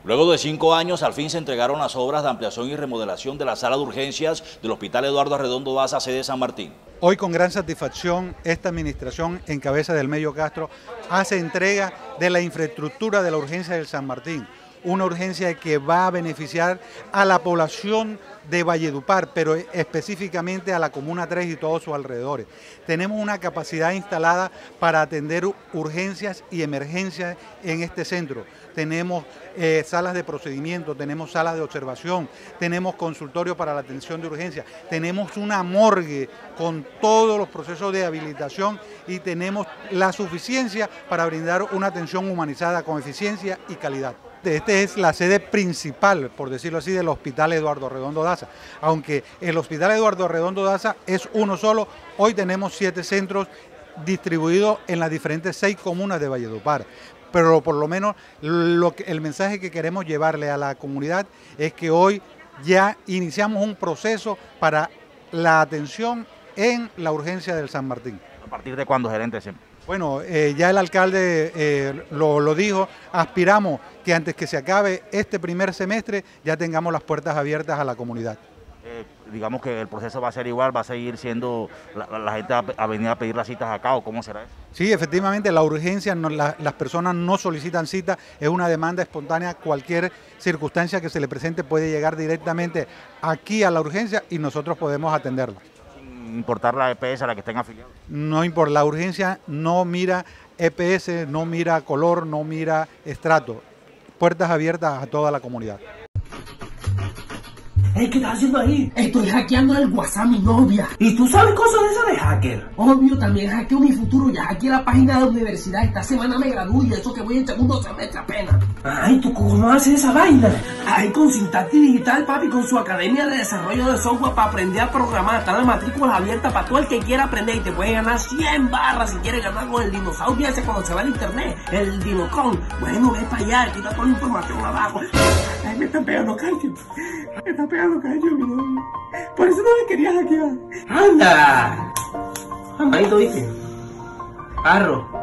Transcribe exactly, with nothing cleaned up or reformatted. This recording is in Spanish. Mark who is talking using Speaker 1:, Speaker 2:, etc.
Speaker 1: Luego de cinco años, al fin se entregaron las obras de ampliación y remodelación de la sala de urgencias del Hospital Eduardo Arredondo Daza, sede San Martín.
Speaker 2: Hoy, con gran satisfacción, esta administración, en cabeza del Mello Castro, hace entrega de la infraestructura de la urgencia del San Martín. Una urgencia que va a beneficiar a la población de Valledupar, pero específicamente a la Comuna tres y todos sus alrededores. Tenemos una capacidad instalada para atender urgencias y emergencias en este centro. Tenemos eh, salas de procedimiento, tenemos salas de observación, tenemos consultorios para la atención de urgencias, tenemos una morgue con todos los procesos de habilitación y tenemos la suficiencia para brindar una atención humanizada con eficiencia y calidad. Esta es la sede principal, por decirlo así, del Hospital Eduardo Arredondo Daza. Aunque el Hospital Eduardo Arredondo Daza es uno solo, hoy tenemos siete centros distribuidos en las diferentes seis comunas de Valledupar. Pero por lo menos lo que, el mensaje que queremos llevarle a la comunidad es que hoy ya iniciamos un proceso para la atención en la urgencia del San Martín.
Speaker 3: ¿A partir de cuándo, gerente?
Speaker 2: Bueno, eh, ya el alcalde eh, lo, lo dijo, aspiramos que antes que se acabe este primer semestre ya tengamos las puertas abiertas a la comunidad.
Speaker 3: Eh, digamos que el proceso va a ser igual, va a seguir siendo, la, la gente va a venir a pedir las citas acá, ¿o cómo será eso?
Speaker 2: Sí, efectivamente, la urgencia, no, la, las personas no solicitan cita, es una demanda espontánea, cualquier circunstancia que se le presente puede llegar directamente aquí a la urgencia y nosotros podemos atenderla.
Speaker 3: Importar la E P S a la que estén afiliados.
Speaker 2: No importa, la urgencia no mira E P S, no mira color, no mira estrato. Puertas abiertas a toda la comunidad.
Speaker 4: Hey, ¿qué estás haciendo ahí?
Speaker 5: Estoy hackeando el WhatsApp a mi novia.
Speaker 4: ¿Y tú sabes cosas de eso de hacker?
Speaker 5: Obvio, también hackeo mi futuro. Ya hackeé la página de la universidad. Esta semana me gradúo y eso que voy en segundo semestre apenas.
Speaker 4: Ay, ¿tú cómo haces esa vaina? Ay, con Sintaxis Digital, papi, con su academia de desarrollo de software para aprender a programar. Está la matrícula abierta para todo el que quiera aprender y te puede ganar cien barras si quieres ganar con el dinosaurio ese cuando se va al internet, el Dinocron. Bueno, ve para allá, aquí está toda la información abajo. Ay, me están pegando calcio. Me está pegando calcio, mi novio. Por eso no me querías hackear. ¡Anda! Amadito, ¿viste? Arro.